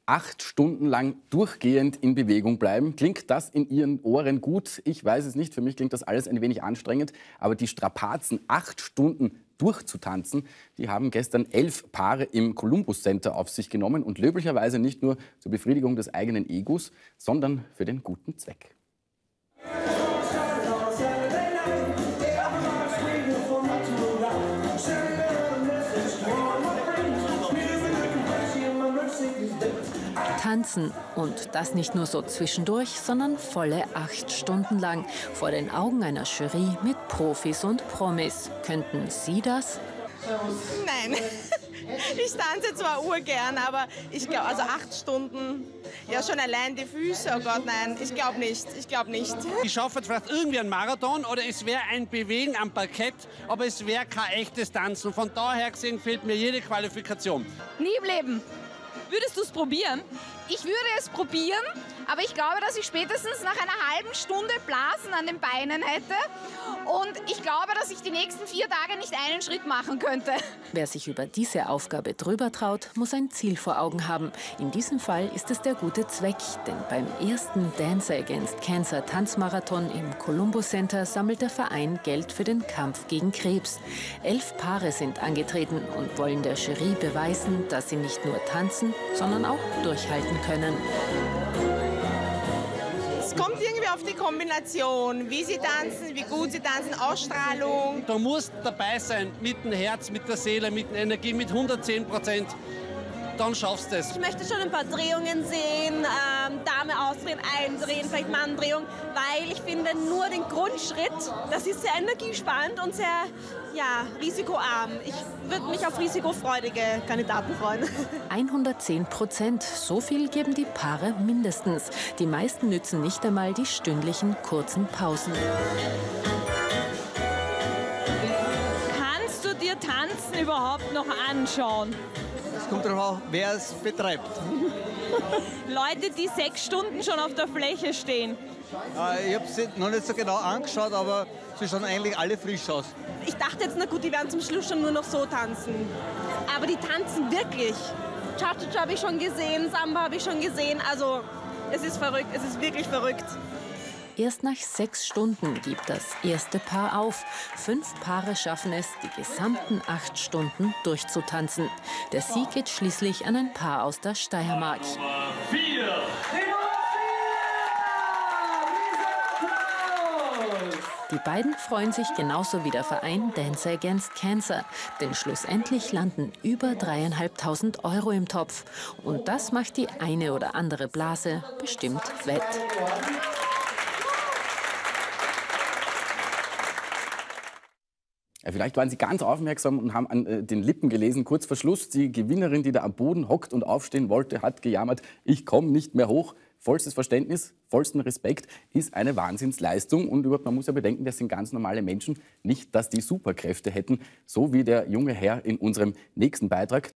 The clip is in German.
8 Stunden lang durchgehend in Bewegung bleiben. Klingt das in Ihren Ohren gut? Ich weiß es nicht. Für mich klingt das alles ein wenig anstrengend. Aber die Strapazen, 8 Stunden durchzutanzen, die haben gestern 11 Paare im Columbus Center auf sich genommen. Und löblicherweise nicht nur zur Befriedigung des eigenen Egos, sondern für den guten Zweck. Tanzen. Und das nicht nur so zwischendurch, sondern volle 8 Stunden lang. Vor den Augen einer Jury mit Profis und Promis. Könnten Sie das? Nein. Ich tanze zwar urgern, aber ich glaube, also 8 Stunden, ja schon allein die Füße, oh Gott, nein, ich glaube nicht, Ich schaffe vielleicht irgendwie einen Marathon oder es wäre ein Bewegen am Parkett, aber es wäre kein echtes Tanzen. Von daher gesehen fehlt mir jede Qualifikation. Nie im Leben. Würdest du es probieren? Ich würde es probieren, aber ich glaube, dass ich spätestens nach einer halben Stunde Blasen an den Beinen hätte. Und ich glaube, dass ich die nächsten 4 Tage nicht einen Schritt machen könnte. Wer sich über diese Aufgabe drüber traut, muss ein Ziel vor Augen haben. In diesem Fall ist es der gute Zweck. Denn beim ersten Dance Against Cancer Tanzmarathon im Columbus Center sammelt der Verein Geld für den Kampf gegen Krebs. 11 Paare sind angetreten und wollen der Jury beweisen, dass sie nicht nur tanzen, sondern auch durchhalten können. Es kommt irgendwie auf die Kombination, wie sie tanzen, wie gut sie tanzen, Ausstrahlung. Du musst dabei sein, mit dem Herz, mit der Seele, mit der Energie, mit 110%. Dann schaffst du es. Ich möchte schon ein paar Drehungen sehen, Dame ausdrehen, eindrehen, vielleicht Manndrehung, weil ich finde nur den Grundschritt, das ist sehr energiesparend und sehr risikoarm. Ich würde mich auf risikofreudige Kandidaten freuen. 110%, so viel geben die Paare mindestens. Die meisten nützen nicht einmal die stündlichen kurzen Pausen. Kannst du dir Tanzen überhaupt noch anschauen? Es kommt darauf an, wer es betreibt. Leute, die 6 Stunden schon auf der Fläche stehen. Ich habe es noch nicht so genau angeschaut, aber sie schauen eigentlich alle frisch aus. Ich dachte jetzt, na gut, die werden zum Schluss schon nur noch so tanzen. Aber die tanzen wirklich. Cha-Cha-Cha habe ich schon gesehen, Samba habe ich schon gesehen. Also es ist verrückt, es ist wirklich verrückt. Erst nach 6 Stunden gibt das erste Paar auf. 5 Paare schaffen es, die gesamten 8 Stunden durchzutanzen. Der Sieg geht schließlich an ein Paar aus der Steiermark. Die beiden freuen sich genauso wie der Verein Dance Against Cancer. Denn schlussendlich landen über 3.500 € im Topf. Und das macht die eine oder andere Blase bestimmt wett. Ja, vielleicht waren Sie ganz aufmerksam und haben an den Lippen gelesen, kurz vor Schluss, die Gewinnerin, die da am Boden hockt und aufstehen wollte, hat gejammert, ich komme nicht mehr hoch. Vollstes Verständnis, vollsten Respekt, ist eine Wahnsinnsleistung. Und überhaupt, man muss ja bedenken, das sind ganz normale Menschen, nicht, dass die Superkräfte hätten, so wie der junge Herr in unserem nächsten Beitrag.